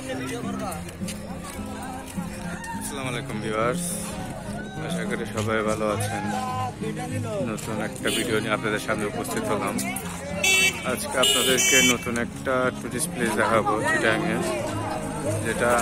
আসসালামু আলাইকুম ভিউয়ার্স, আশা করি সবাই ভালো আছেন। নতুন একটা ভিডিও নিয়ে আপনাদের সামনে উপস্থিত হলাম। আজকে আপনাদেরকে নতুন একটা টুরিস্ট প্লেস দেখাবো চিটাগাংয়ে, যেটা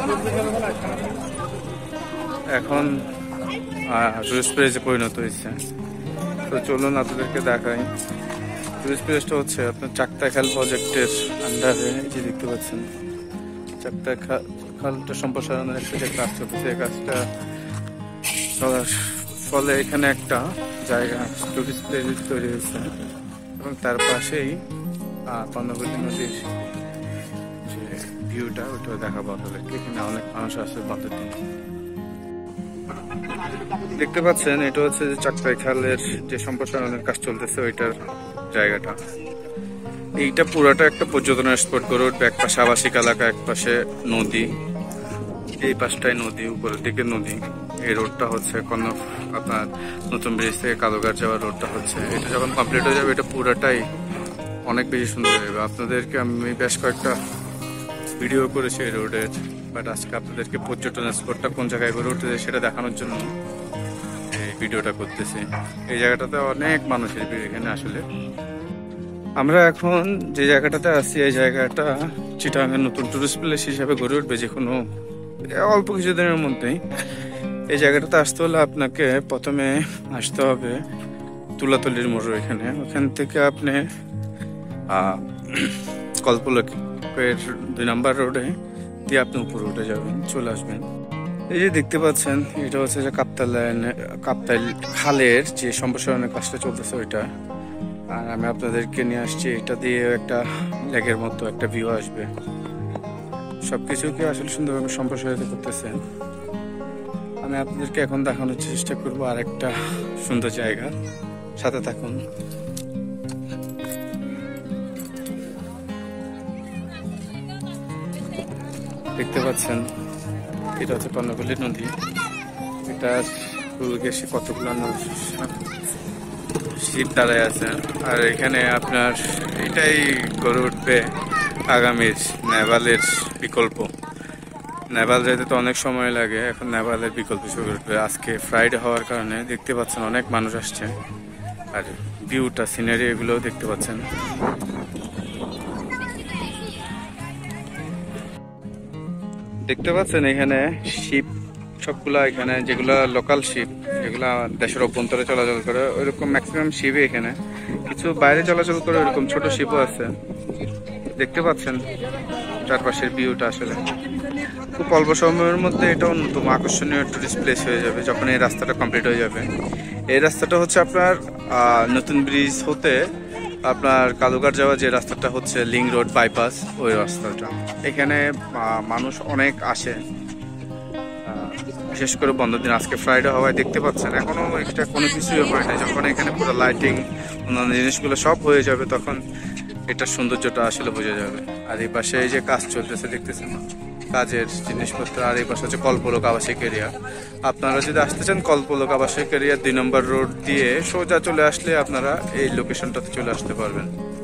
এখন টুরিস্ট প্লেসে পরিণত হয়েছে। তো চলুন আপনাদেরকে দেখাই। টুরিস্ট প্লেসটা হচ্ছে আপনার চাক্তাখাল প্রজেক্টের আন্ডারে, যে দেখতে পাচ্ছেন চাক্তাখালটা সম্প্রসারণের একটা যে কাজ চলছে, এই কাজটা চলার ফলে এখানে একটা জায়গা টুরিস্ট প্লেস তৈরি হয়েছে এবং তার পাশেই কর্ণফুলী নদীর যে ভিউটা, ওইটা দেখাবো আপনাদেরকে। এখানে অনেক মানুষ আসে বাতের দিন। দেখতে পাচ্ছেন এটা হচ্ছে যে চাক্তাখালের যে সম্প্রসারণের কাজ চলতেছে ওইটার জায়গাটা। এইটা পুরাটা একটা পর্যটনের স্পট করে উঠবে। এক পাশে আবাসিক এলাকা, এক পাশে নদী, এই পাশটায় নদী, উপরের দিকে নদী। এই রোডটা হচ্ছে আপনার নতুন ব্রিজ থেকে কালুঘাট যাওয়ার রোডটা হচ্ছে। এটা যখন কমপ্লিট হয়ে যাবে এটা পুরাটাই অনেক বেশি সুন্দর হয়ে যাবে। আপনাদেরকে আমি বেশ কয়েকটা ভিডিও করেছি এই রোডের, বাট আজকে আপনাদেরকে পর্যটনের স্পটটা কোন জায়গায় গড়ে উঠতেছে সেটা দেখানোর জন্য এই ভিডিওটা করতেছি। এই জায়গাটাতে অনেক মানুষের ভিড় এখানে। আসলে আমরা এখন যে জায়গাটাতে আছি, এই জায়গাটা চিটাগাংয়ের নতুন টুরিস্ট প্লেস হিসাবে গড়ে উঠবে যে কোনো অল্প কিছুদিনের মধ্যেই। এই জায়গাটাতে আসতে হলে আপনাকে প্রথমে আসতে হবে তুলাতলির মোড়। এখানে ওখান থেকে আপনি কল্পলকের 2 নম্বর রোডে দিয়ে আপনি উপরে উঠে যাবেন, চলে আসবেন। এই যে দেখতে পাচ্ছেন এটা হচ্ছে যে কাপ্তাই খালের যে সম্প্রসারণের কাজটা চলতেছে ওইটা। আর আমি আপনাদেরকে নিয়ে আসছি, এটা দিয়ে একটা লেকের মতো একটা ভিউ আসবে। সবকিছুকে আসলে সুন্দরভাবে সম্প্রসারিত করতেছে। আমি আপনাদেরকে এখন দেখানোর চেষ্টা করবো আর একটা সুন্দর জায়গা, সাথে থাকুন। দেখতে পাচ্ছেন এটা হচ্ছে কর্ণফুলী নদী। এটার ঘেঁষে কতগুলো শিপ দাঁড়ায় আছে। আর এখানে আপনার এটাই গড়ে উঠবে আগামীর নেভালের বিকল্প। নেভাল যেতে তো অনেক সময় লাগে, এখন নেভালের বিকল্প গড়ে উঠবে। আজকে ফ্রাইডে হওয়ার কারণে দেখতে পাচ্ছেন অনেক মানুষ আসছে। আর ভিউটা, সিনারি, এগুলোও দেখতে পাচ্ছেন। দেখতে পাচ্ছেন এখানে শিপ সবগুলা, এখানে যেগুলা লোকাল শিপ, যেগুলা দেশের অভ্যন্তরে চলাচল করে, ওইরকম ম্যাক্সিমাম শিপই এখানে। কিছু বাইরে চলাচল করে ওইরকম ছোট শিপও আছে। দেখতে পাচ্ছেন চারপাশের ভিউটা। আসলে খুব অল্প সময়ের মধ্যে এটা অন্যতম আকর্ষণীয় টুরিস্ট প্লেস হয়ে যাবে যখন এই রাস্তাটা কমপ্লিট হয়ে যাবে। এই রাস্তাটা হচ্ছে আপনার নতুন ব্রিজ হতে আপনার কালুঘাট যাওয়া যে রাস্তাটা হচ্ছে লিং রোড বাইপাস, ওই রাস্তাটা। এখানে মানুষ অনেক আসে, বিশেষ করে বন্ধের দিন। আজকে ফ্রাইডে হওয়ায় দেখতে পাচ্ছেন এখনো এক্সট্রা কোনো কিছুই হয় না। যখন এখানে পুরো লাইটিং, অন্যান্য জিনিসগুলো সব হয়ে যাবে, তখন এটার সৌন্দর্যটা আসলে বোঝা যাবে। আর এই পাশে এই যে কাজ চলতেছে দেখতেছেন, কাজের জিনিসপত্র। আর এই পাশে হচ্ছে কল্পলোক আবাসিক এরিয়া। আপনারা যদি আসতে চান কল্পলোক আবাসিক এরিয়া 2 নম্বর রোড দিয়ে সোজা চলে আসলে আপনারা এই লোকেশনটাতে চলে আসতে পারবেন।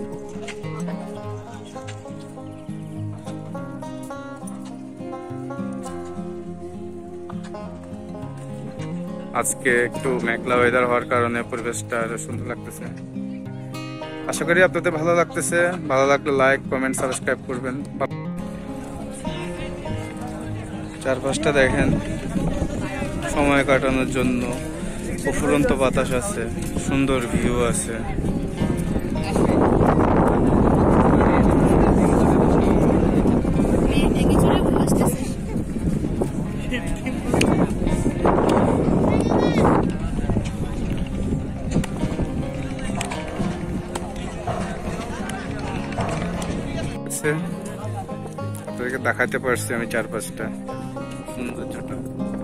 আজকে একটু মেঘলা ওয়েদার হওয়ার কারণে পরিবেশটা আরো সুন্দর লাগতেছে। আশা করি আপনাদের ভালো লাগতেছে। ভালো লাগলে লাইক, কমেন্ট, সাবস্ক্রাইব করবেন। চারপাশটা দেখেন, সময় কাটানোর জন্য অফুরন্ত বাতাস আছে, সুন্দর ভিউ আছে। আপনাদেরকে দেখাতে পারছি আমি চারপাশটা সৌন্দর্যটা।